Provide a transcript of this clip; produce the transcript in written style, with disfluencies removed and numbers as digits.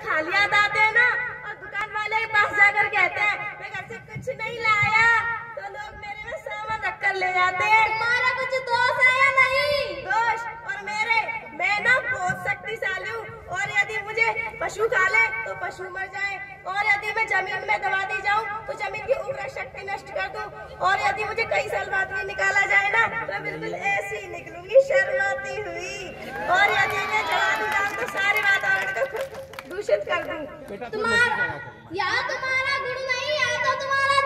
साल याद आते हैं ना और दुकान वाले के पास जाकर कहते हैं मैं घर से कुछ नहीं लाया, तो लोग मेरे में सामान रख कर ले जाते हैं। तुम्हारा कुछ दोष है या नहीं? दोष और मेरे, मैं ना बहुत शक्तिशाली हूँ, और यदि मुझे पशु खा ले तो पशु मर जाए, और यदि मैं जमीन में दबा दी जाऊँ तो जमीन की उर्वरक शक्ति नष्ट कर दूँ, और यदि मुझे कई साल बाद में निकाला जाए ना तो बिल्कुल ऐसी निकलूंगी शर्माती हुई, और यदि मैं जला दी जाऊँ तो सारे वातावरण को दूषित कर दूँ। तुम्हारा गुण नहीं, या तो तुम्हारा